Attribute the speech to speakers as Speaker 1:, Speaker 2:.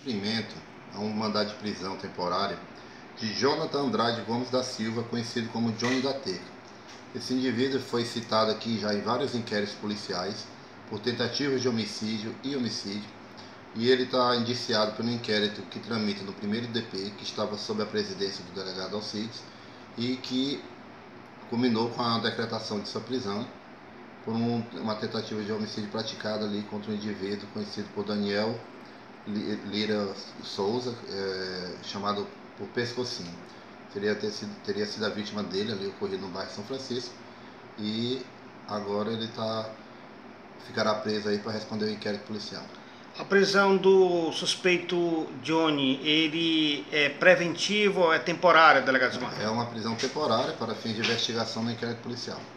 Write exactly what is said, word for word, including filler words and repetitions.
Speaker 1: cumprimento a um mandado de prisão temporária de Jonathan Andrade Gomes da Silva, conhecido como Johnny da Teca. Esse indivíduo foi citado aqui já em vários inquéritos policiais por tentativas de homicídio e homicídio, e ele está indiciado pelo inquérito que tramita no primeiro D P, que estava sob a presidência do delegado Alcides, e que culminou com a decretação de sua prisão por um, uma tentativa de homicídio praticada ali contra um indivíduo conhecido por Daniel Lira Souza, é, chamado por Pescocinho. Teria, ter sido, teria sido a vítima dele ali, ocorrido no bairro São Francisco, e agora ele tá, ficará preso aí para responder o inquérito policial.
Speaker 2: A prisão do suspeito Johnny, ele é preventivo ou é temporária, delegado Gilmar?
Speaker 1: É uma prisão temporária para fins de investigação no inquérito policial.